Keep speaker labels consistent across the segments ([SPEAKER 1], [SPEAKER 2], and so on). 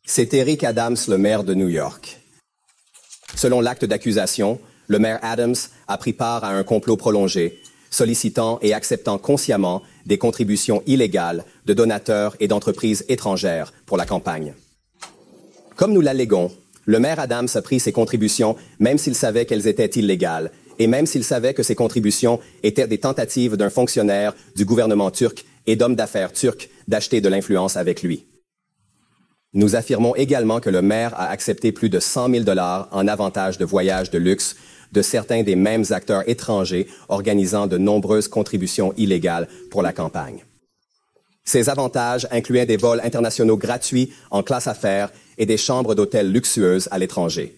[SPEAKER 1] C'est Eric Adams, le maire de New York. Selon l'acte d'accusation, le maire Adams a pris part à un complot prolongé, sollicitant et acceptant consciemment des contributions illégales de donateurs et d'entreprises étrangères pour la campagne. Comme nous l'alléguons, le maire Adams a pris ces contributions même s'il savait qu'elles étaient illégales et même s'il savait que ces contributions étaient des tentatives d'un fonctionnaire du gouvernement turc et d'hommes d'affaires turcs d'acheter de l'influence avec lui. Nous affirmons également que le maire a accepté plus de 100 000 $ en avantages de voyage de luxe de certains des mêmes acteurs étrangers organisant de nombreuses contributions illégales pour la campagne. Ces avantages incluaient des vols internationaux gratuits en classe affaires et des chambres d'hôtel luxueuses à l'étranger.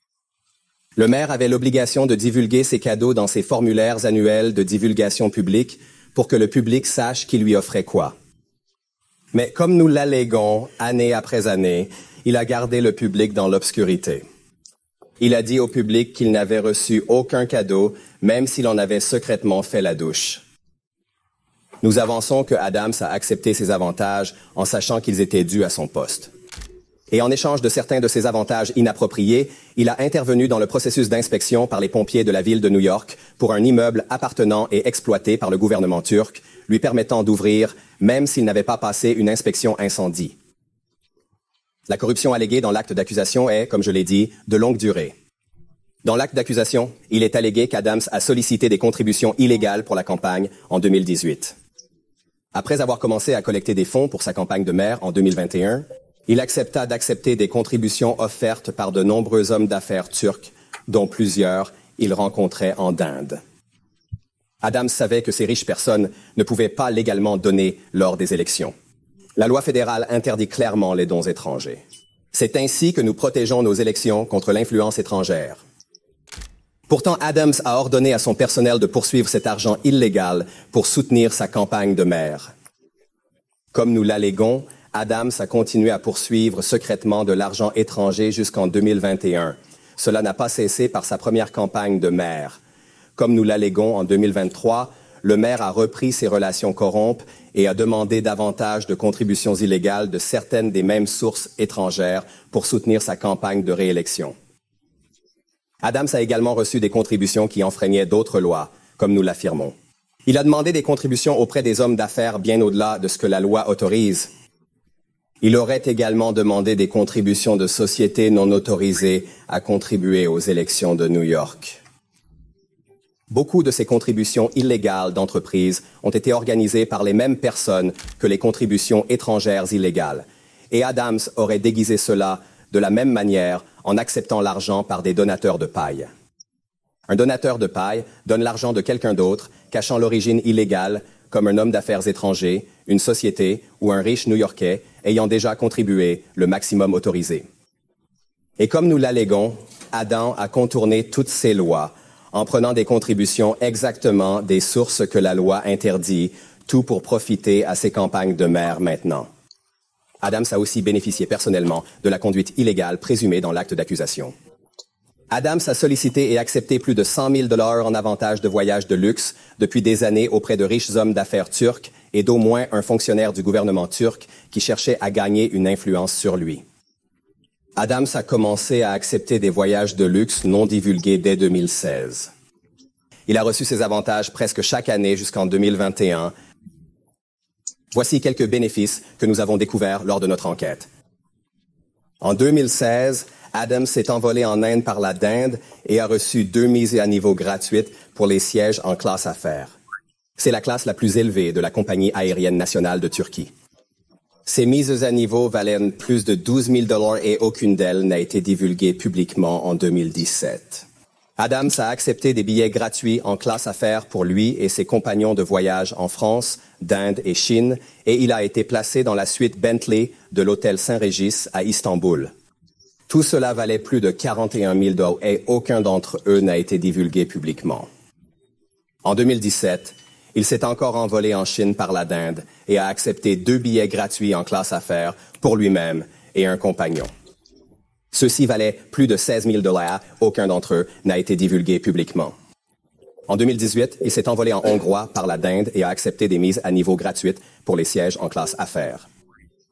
[SPEAKER 1] Le maire avait l'obligation de divulguer ces cadeaux dans ses formulaires annuels de divulgation publique pour que le public sache qui lui offrait quoi. Mais comme nous l'alléguons année après année, il a gardé le public dans l'obscurité. Il a dit au public qu'il n'avait reçu aucun cadeau, même s'il en avait secrètement fait la douche. Nous avançons que Adams a accepté ces avantages en sachant qu'ils étaient dus à son poste. Et en échange de certains de ces avantages inappropriés, il a intervenu dans le processus d'inspection par les pompiers de la ville de New York pour un immeuble appartenant et exploité par le gouvernement turc, lui permettant d'ouvrir, même s'il n'avait pas passé une inspection incendie. La corruption alléguée dans l'acte d'accusation est, comme je l'ai dit, de longue durée. Dans l'acte d'accusation, il est allégué qu'Adams a sollicité des contributions illégales pour la campagne en 2018. Après avoir commencé à collecter des fonds pour sa campagne de maire en 2021, il accepta d'accepter des contributions offertes par de nombreux hommes d'affaires turcs, dont plusieurs il rencontrait en Inde. Adams savait que ces riches personnes ne pouvaient pas légalement donner lors des élections. La loi fédérale interdit clairement les dons étrangers. C'est ainsi que nous protégeons nos élections contre l'influence étrangère. Pourtant, Adams a ordonné à son personnel de poursuivre cet argent illégal pour soutenir sa campagne de maire. Comme nous l'alléguons, Adams a continué à poursuivre secrètement de l'argent étranger jusqu'en 2021. Cela n'a pas cessé par sa première campagne de maire. Comme nous l'alléguons en 2023, le maire a repris ses relations corrompes et a demandé davantage de contributions illégales de certaines des mêmes sources étrangères pour soutenir sa campagne de réélection. Adams a également reçu des contributions qui enfreignaient d'autres lois, comme nous l'affirmons. Il a demandé des contributions auprès des hommes d'affaires bien au-delà de ce que la loi autorise. Il aurait également demandé des contributions de sociétés non autorisées à contribuer aux élections de New York. Beaucoup de ces contributions illégales d'entreprises ont été organisées par les mêmes personnes que les contributions étrangères illégales, et Adams aurait déguisé cela de la même manière en acceptant l'argent par des donateurs de paille. Un donateur de paille donne l'argent de quelqu'un d'autre, cachant l'origine illégale, comme un homme d'affaires étranger, une société ou un riche New-Yorkais ayant déjà contribué le maximum autorisé. Et comme nous l'alléguons, Adam a contourné toutes ces lois en prenant des contributions exactement des sources que la loi interdit, tout pour profiter à ses campagnes de maire maintenant. Adams a aussi bénéficié personnellement de la conduite illégale présumée dans l'acte d'accusation. Adams a sollicité et accepté plus de 100 000 $ en avantages de voyage de luxe depuis des années auprès de riches hommes d'affaires turcs et d'au moins un fonctionnaire du gouvernement turc qui cherchait à gagner une influence sur lui. Adams a commencé à accepter des voyages de luxe non divulgués dès 2016. Il a reçu ces avantages presque chaque année jusqu'en 2021. Voici quelques bénéfices que nous avons découverts lors de notre enquête. En 2016, Adams s'est envolé en Inde par la dinde et a reçu 2 mises à niveau gratuites pour les sièges en classe affaires. C'est la classe la plus élevée de la compagnie aérienne nationale de Turquie. Ces mises à niveau valaient plus de 12 000 $ et aucune d'elles n'a été divulguée publiquement en 2017. Adams a accepté des billets gratuits en classe affaires pour lui et ses compagnons de voyage en France, d'Inde et Chine, et il a été placé dans la suite Bentley de l'hôtel Saint-Régis à Istanbul. Tout cela valait plus de 41 000 $ et aucun d'entre eux n'a été divulgué publiquement. En 2017, il s'est encore envolé en Chine par la dinde et a accepté 2 billets gratuits en classe affaires pour lui-même et un compagnon. Ceux-ci valaient plus de 16 000 $, aucun d'entre eux n'a été divulgué publiquement. En 2018, il s'est envolé en hongrois par la dinde et a accepté des mises à niveau gratuites pour les sièges en classe affaires.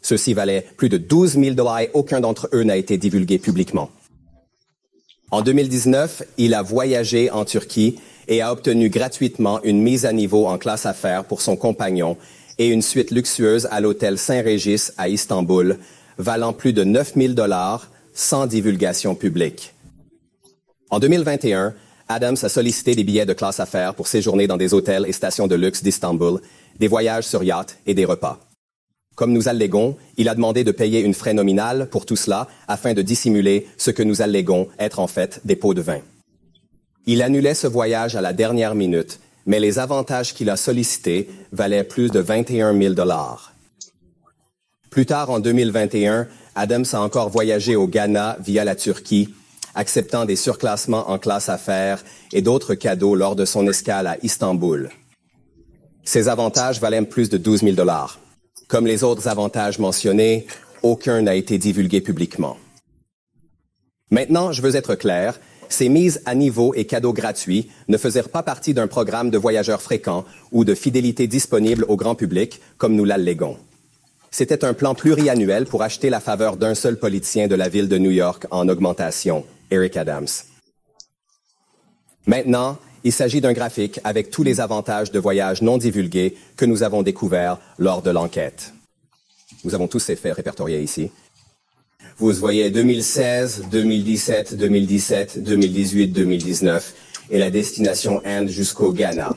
[SPEAKER 1] Ceux-ci valaient plus de 12 000 $ et aucun d'entre eux n'a été divulgué publiquement. En 2019, il a voyagé en Turquie et a obtenu gratuitement une mise à niveau en classe affaires pour son compagnon et une suite luxueuse à l'hôtel Saint-Régis à Istanbul, valant plus de 9 000 $ sans divulgation publique. En 2021, Adams a sollicité des billets de classe affaires pour séjourner dans des hôtels et stations de luxe d'Istanbul, des voyages sur yacht et des repas. Comme nous allégons, il a demandé de payer une frais nominale pour tout cela afin de dissimuler ce que nous allégons être en fait des pots de vin. Il annulait ce voyage à la dernière minute, mais les avantages qu'il a sollicités valaient plus de 21 000 $. Plus tard, en 2021, Adams a encore voyagé au Ghana via la Turquie, acceptant des surclassements en classe affaires et d'autres cadeaux lors de son escale à Istanbul. Ces avantages valaient plus de 12 000 $. Comme les autres avantages mentionnés, aucun n'a été divulgué publiquement. Maintenant, je veux être clair, ces mises à niveau et cadeaux gratuits ne faisaient pas partie d'un programme de voyageurs fréquents ou de fidélité disponible au grand public, comme nous l'allégons. C'était un plan pluriannuel pour acheter la faveur d'un seul politicien de la ville de New York en augmentation, Eric Adams. Maintenant, il s'agit d'un graphique avec tous les avantages de voyage non divulgués que nous avons découverts lors de l'enquête. Nous avons tous ces faits répertoriés ici. Vous voyez 2016, 2017, 2017, 2018, 2019 et la destination Inde jusqu'au Ghana.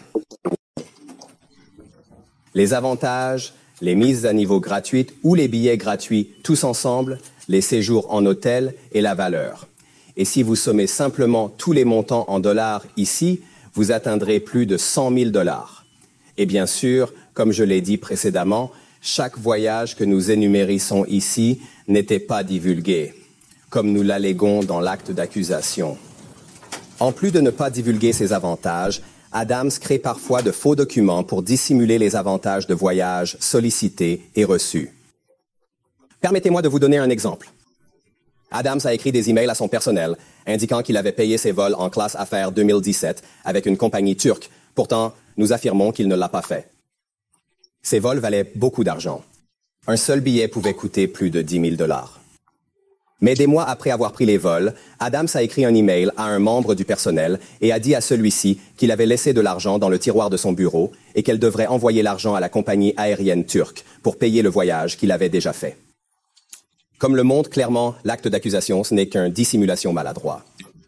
[SPEAKER 1] Les avantages, les mises à niveau gratuites ou les billets gratuits tous ensemble, les séjours en hôtel et la valeur. Et si vous sommez simplement tous les montants en dollars ici, vous atteindrez plus de 100 000 $. Et bien sûr, comme je l'ai dit précédemment, chaque voyage que nous énumérissons ici n'était pas divulgué, comme nous l'allégons dans l'acte d'accusation. En plus de ne pas divulguer ses avantages, Adams crée parfois de faux documents pour dissimuler les avantages de voyage sollicités et reçus. Permettez-moi de vous donner un exemple. Adams a écrit des emails à son personnel indiquant qu'il avait payé ses vols en classe affaires 2017 avec une compagnie turque. Pourtant, nous affirmons qu'il ne l'a pas fait. Ces vols valaient beaucoup d'argent. Un seul billet pouvait coûter plus de 10 000 $. Mais des mois après avoir pris les vols, Adams a écrit un email à un membre du personnel et a dit à celui-ci qu'il avait laissé de l'argent dans le tiroir de son bureau et qu'elle devrait envoyer l'argent à la compagnie aérienne turque pour payer le voyage qu'il avait déjà fait. Comme le montre clairement l'acte d'accusation, ce n'est qu'une dissimulation maladroit.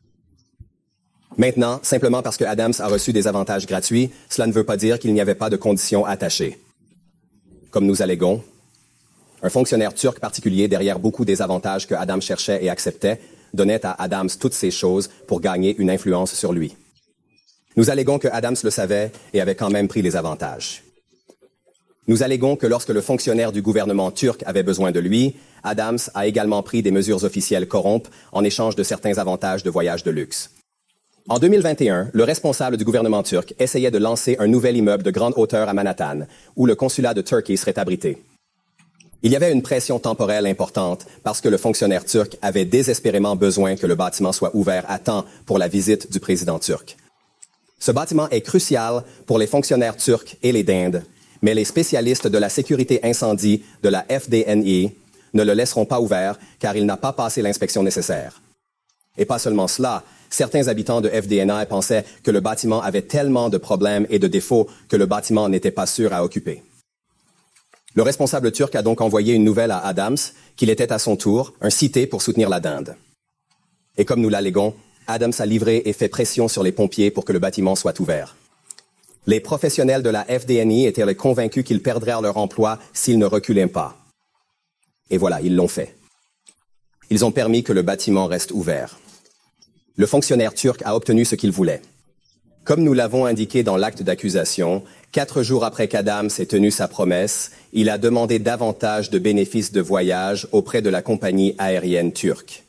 [SPEAKER 1] Maintenant, simplement parce que Adams a reçu des avantages gratuits, cela ne veut pas dire qu'il n'y avait pas de conditions attachées. Comme nous allégons, un fonctionnaire turc particulier derrière beaucoup des avantages que Adams cherchait et acceptait donnait à Adams toutes ces choses pour gagner une influence sur lui. Nous allégons que Adams le savait et avait quand même pris les avantages. Nous allégons que lorsque le fonctionnaire du gouvernement turc avait besoin de lui, Adams a également pris des mesures officielles corrompes en échange de certains avantages de voyage de luxe. En 2021, le responsable du gouvernement turc essayait de lancer un nouvel immeuble de grande hauteur à Manhattan, où le consulat de Turquie serait abrité. Il y avait une pression temporelle importante parce que le fonctionnaire turc avait désespérément besoin que le bâtiment soit ouvert à temps pour la visite du président turc. Ce bâtiment est crucial pour les fonctionnaires turcs et les dindes, mais les spécialistes de la sécurité incendie de la FDNI ne le laisseront pas ouvert car il n'a pas passé l'inspection nécessaire. Et pas seulement cela, certains habitants de FDNI pensaient que le bâtiment avait tellement de problèmes et de défauts que le bâtiment n'était pas sûr à occuper. Le responsable turc a donc envoyé une nouvelle à Adams qu'il était à son tour un cité pour soutenir la dinde. Et comme nous l'allégons, Adams a livré et fait pression sur les pompiers pour que le bâtiment soit ouvert. Les professionnels de la FDNI étaient convaincus qu'ils perdraient leur emploi s'ils ne reculaient pas. Et voilà, ils l'ont fait. Ils ont permis que le bâtiment reste ouvert. Le fonctionnaire turc a obtenu ce qu'il voulait. Comme nous l'avons indiqué dans l'acte d'accusation, 4 jours après qu'Adams ait tenu sa promesse, il a demandé davantage de bénéfices de voyage auprès de la compagnie aérienne turque.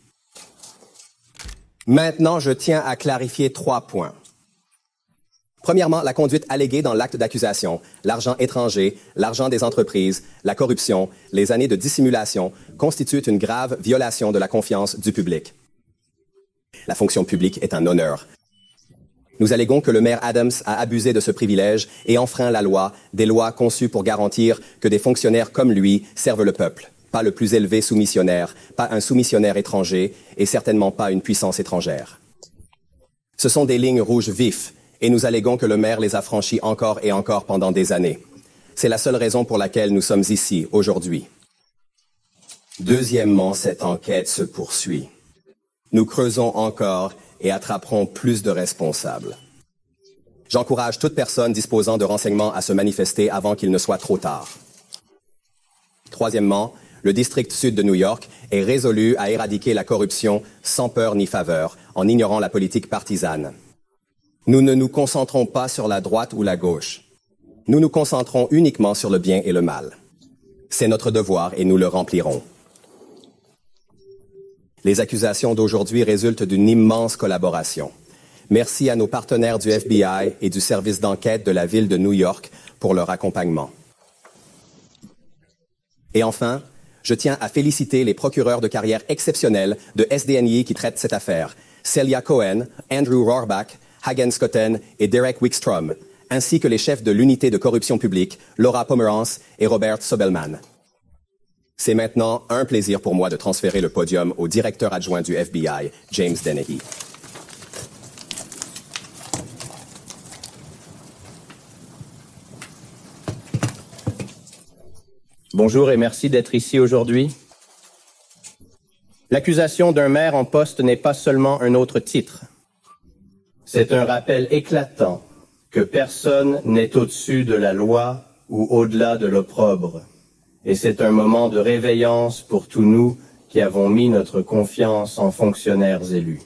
[SPEAKER 1] Maintenant, je tiens à clarifier 3 points. Premièrement, la conduite alléguée dans l'acte d'accusation, l'argent étranger, l'argent des entreprises, la corruption, les années de dissimulation constituent une grave violation de la confiance du public. La fonction publique est un honneur. Nous allégons que le maire Adams a abusé de ce privilège et enfreint la loi, des lois conçues pour garantir que des fonctionnaires comme lui servent le peuple. pas le plus élevé soumissionnaire, pas un soumissionnaire étranger et certainement pas une puissance étrangère. Ce sont des lignes rouges vifs et nous alléguons que le maire les a franchies encore et encore pendant des années. C'est la seule raison pour laquelle nous sommes ici aujourd'hui. Deuxièmement, cette enquête se poursuit. Nous creusons encore et attraperons plus de responsables. J'encourage toute personne disposant de renseignements à se manifester avant qu'il ne soit trop tard. Troisièmement, le district sud de New York est résolu à éradiquer la corruption sans peur ni faveur, en ignorant la politique partisane. Nous ne nous concentrons pas sur la droite ou la gauche. Nous nous concentrons uniquement sur le bien et le mal. C'est notre devoir et nous le remplirons. Les accusations d'aujourd'hui résultent d'une immense collaboration. Merci à nos partenaires du FBI et du service d'enquête de la ville de New York pour leur accompagnement. Et enfin, je tiens à féliciter les procureurs de carrière exceptionnels de SDNY qui traitent cette affaire, Celia Cohen, Andrew Rohrbach, Hagen Schotten et Derek Wickstrom, ainsi que les chefs de l'unité de corruption publique, Laura Pomerance et Robert Sobelman. C'est maintenant un plaisir pour moi de transférer le podium au directeur adjoint du FBI, James Dennehy.
[SPEAKER 2] Bonjour et merci d'être ici aujourd'hui. L'accusation d'un maire en poste n'est pas seulement un autre titre. C'est un rappel éclatant que personne n'est au-dessus de la loi ou au-delà de l'opprobre. Et c'est un moment de réveillance pour tous nous qui avons mis notre confiance en fonctionnaires élus.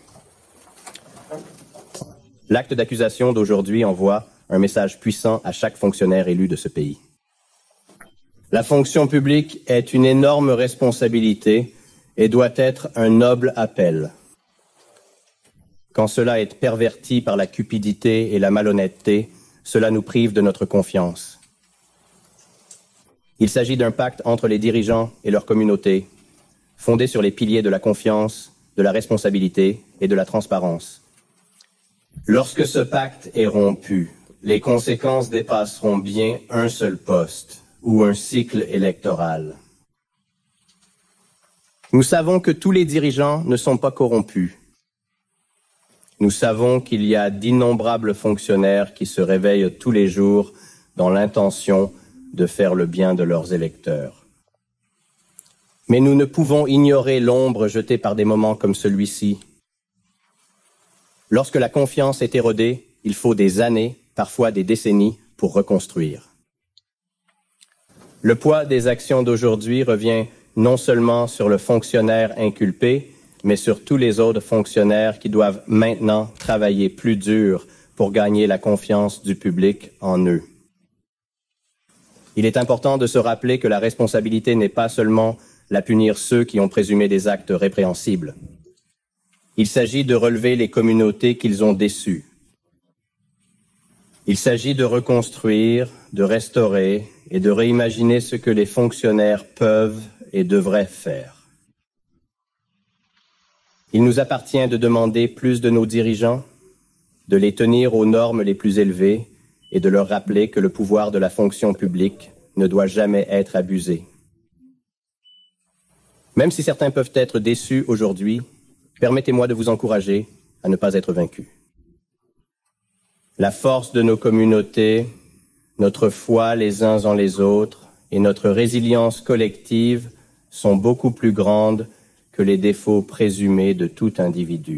[SPEAKER 2] L'acte d'accusation d'aujourd'hui envoie un message puissant à chaque fonctionnaire élu de ce pays. La fonction publique est une énorme responsabilité et doit être un noble appel. Quand cela est perverti par la cupidité et la malhonnêteté, cela nous prive de notre confiance. Il s'agit d'un pacte entre les dirigeants et leur communauté, fondé sur les piliers de la confiance, de la responsabilité et de la transparence. Lorsque ce pacte est rompu, les conséquences dépasseront bien un seul poste ou un cycle électoral. Nous savons que tous les dirigeants ne sont pas corrompus. Nous savons qu'il y a d'innombrables fonctionnaires qui se réveillent tous les jours dans l'intention de faire le bien de leurs électeurs. Mais nous ne pouvons ignorer l'ombre jetée par des moments comme celui-ci. Lorsque la confiance est érodée, il faut des années, parfois des décennies, pour reconstruire. Le poids des actions d'aujourd'hui revient non seulement sur le fonctionnaire inculpé, mais sur tous les autres fonctionnaires qui doivent maintenant travailler plus dur pour gagner la confiance du public en eux. Il est important de se rappeler que la responsabilité n'est pas seulement la punir ceux qui ont présumé des actes répréhensibles. Il s'agit de relever les communautés qu'ils ont déçues. Il s'agit de reconstruire, de restaurer et de réimaginer ce que les fonctionnaires peuvent et devraient faire. Il nous appartient de demander plus de nos dirigeants, de les tenir aux normes les plus élevées et de leur rappeler que le pouvoir de la fonction publique ne doit jamais être abusé. Même si certains peuvent être déçus aujourd'hui, permettez-moi de vous encourager à ne pas être vaincus. La force de nos communautés, notre foi les uns en les autres et notre résilience collective sont beaucoup plus grandes que les défauts présumés de tout individu.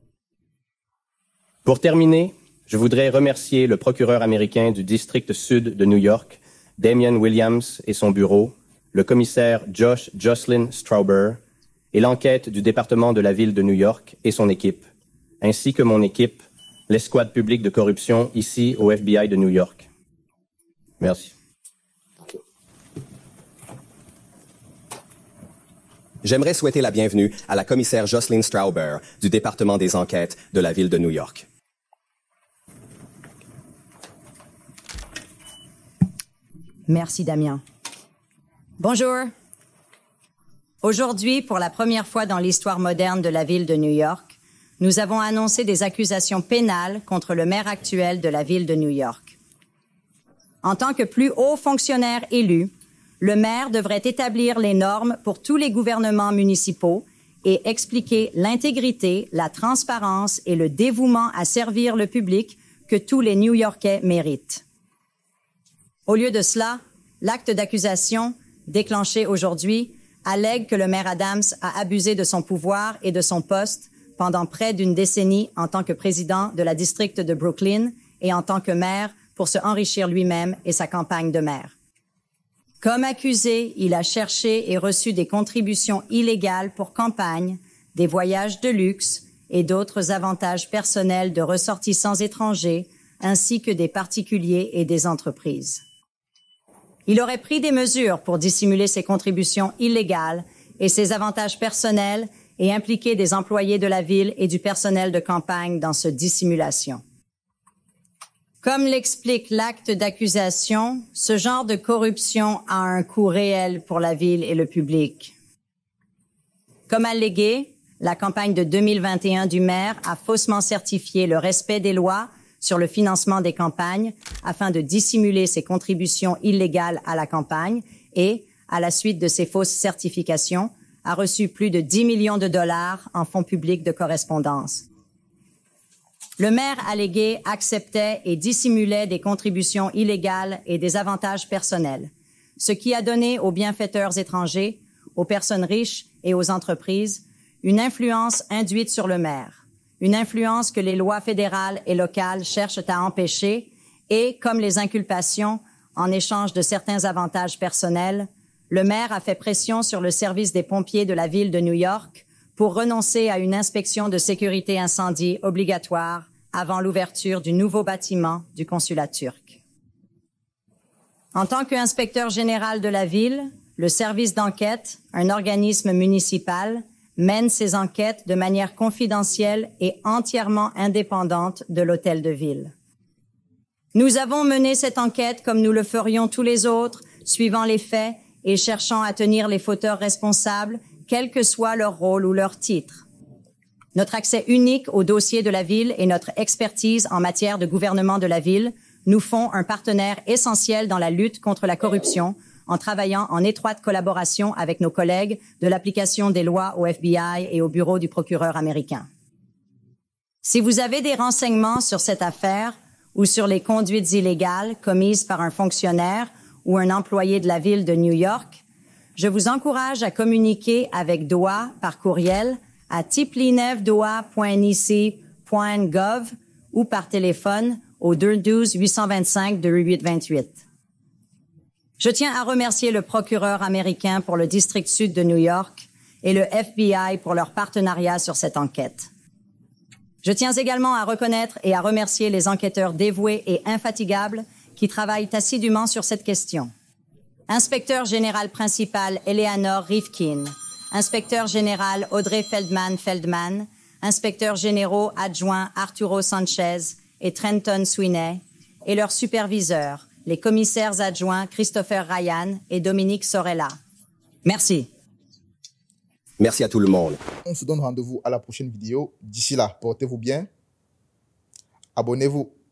[SPEAKER 2] Pour terminer, je voudrais remercier le procureur américain du district sud de New York, Damian Williams et son bureau, le commissaire Jocelyn Strouber et l'enquête du département de la ville de New York et son équipe, ainsi que mon équipe, l'escouade publique de corruption ici au FBI de New York. Merci.
[SPEAKER 1] J'aimerais souhaiter la bienvenue à la commissaire Jocelyn Strouber du département des enquêtes de la ville de New York.
[SPEAKER 3] Merci, Damien. Bonjour. Aujourd'hui, pour la première fois dans l'histoire moderne de la ville de New York, nous avons annoncé des accusations pénales contre le maire actuel de la ville de New York. En tant que plus haut fonctionnaire élu, le maire devrait établir les normes pour tous les gouvernements municipaux et expliquer l'intégrité, la transparence et le dévouement à servir le public que tous les New-Yorkais méritent. Au lieu de cela, l'acte d'accusation, déclenché aujourd'hui, allègue que le maire Adams a abusé de son pouvoir et de son poste pendant près d'une décennie en tant que président de la district de Brooklyn et en tant que maire pour se enrichir lui-même et sa campagne de maire. Comme accusé, il a cherché et reçu des contributions illégales pour campagne, des voyages de luxe et d'autres avantages personnels de ressortissants étrangers, ainsi que des particuliers et des entreprises. Il aurait pris des mesures pour dissimuler ses contributions illégales et ses avantages personnels et impliquer des employés de la ville et du personnel de campagne dans cette dissimulation. Comme l'explique l'acte d'accusation, ce genre de corruption a un coût réel pour la ville et le public. Comme allégué, la campagne de 2021 du maire a faussement certifié le respect des lois sur le financement des campagnes afin de dissimuler ses contributions illégales à la campagne et, à la suite de ces fausses certifications, a reçu plus de 10 millions de dollars en fonds publics de correspondance. Le maire allégué acceptait et dissimulait des contributions illégales et des avantages personnels, ce qui a donné aux bienfaiteurs étrangers, aux personnes riches et aux entreprises une influence induite sur le maire, une influence que les lois fédérales et locales cherchent à empêcher et, comme les inculpations, en échange de certains avantages personnels, le maire a fait pression sur le service des pompiers de la ville de New York pour renoncer à une inspection de sécurité incendie obligatoire avant l'ouverture du nouveau bâtiment du consulat turc. En tant qu'inspecteur général de la ville, le service d'enquête, un organisme municipal, mène ses enquêtes de manière confidentielle et entièrement indépendante de l'hôtel de ville. Nous avons mené cette enquête comme nous le ferions tous les autres, suivant les faits et cherchant à tenir les fauteurs responsables, quel que soit leur rôle ou leur titre. Notre accès unique au dossier de la ville et notre expertise en matière de gouvernement de la ville nous font un partenaire essentiel dans la lutte contre la corruption en travaillant en étroite collaboration avec nos collègues de l'application des lois au FBI et au bureau du procureur américain. Si vous avez des renseignements sur cette affaire ou sur les conduites illégales commises par un fonctionnaire ou un employé de la ville de New York, je vous encourage à communiquer avec DOA par courriel à tiplinevdoa.nic.gov ou par téléphone au 212-825-2828. Je tiens à remercier le procureur américain pour le district sud de New York et le FBI pour leur partenariat sur cette enquête. Je tiens également à reconnaître et à remercier les enquêteurs dévoués et infatigables qui travaillent assidûment sur cette question. Inspecteur général principal Eleanor Rifkin, inspecteur général Audrey Feldman, inspecteurs généraux adjoints Arturo Sanchez et Trenton Sweeney, et leurs superviseurs, les commissaires adjoints Christopher Ryan et Dominique Sorella. Merci.
[SPEAKER 1] Merci à tout le monde.
[SPEAKER 4] On se donne rendez-vous à la prochaine vidéo. D'ici là, portez-vous bien. Abonnez-vous.